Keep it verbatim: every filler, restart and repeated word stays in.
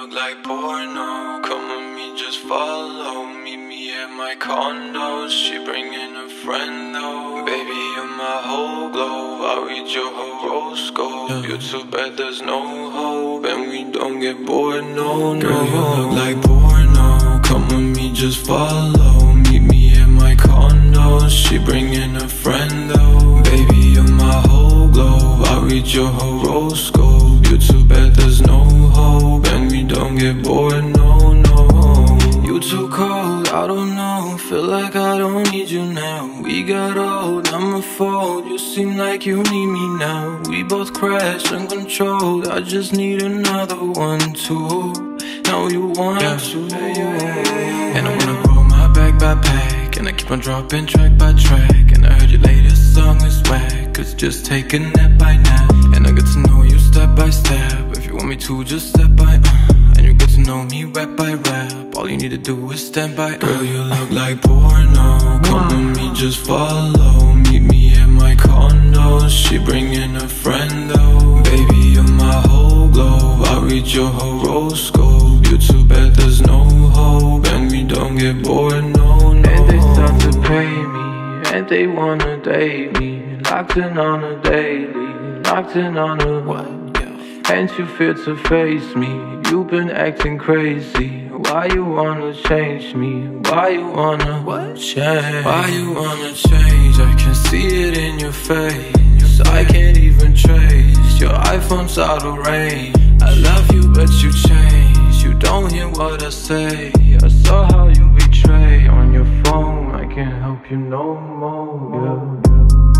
look like porno. Come with me, just follow. Meet me at my condo. She bringing a friend though. Baby, you're my whole globe. I read your horoscope. Yeah. You're too bad, there's no hope, and we don't get bored, no, no. Girl, you look like porno. Come with me, just follow. Meet me at my condo. She bringing a friend though. Baby, you're my whole globe. I read your horoscope. You're too bad, there's no hope, and we don't get bored, no, no. You too cold, I don't know. Feel like I don't need you now. We got old, I'm a fault. You seem like you need me now. We both crashed uncontrolled. I just need another one too. Now you want yeah. to And I'm gonna roll my bag by pack, and I keep on dropping track by track. And I heard your latest song is whack, cause just take a nap by now. And I get to know you step by step. If you want me to, just step by uh, and you get to know me rap by rap. All you need to do is stand by uh. Girl, you look like porno. Come with me, just follow. Meet me at my condo. She bringing a friend though. Baby, you're my whole globe. I read your horoscope. You're too bad, there's no hope, and we don't get bored, no, no. And they start to pay me, and they wanna date me. Locked in on a daily, locked in on a what? And you fear to face me. You've been acting crazy. Why you wanna change me? Why you wanna what? Change? Why you wanna change? I can see it in your face. I can't even trace. Your iPhone's out of range. I love you, but you change. You don't hear what I say. I saw how you betray on your phone. I can't help you no more, yeah, yeah.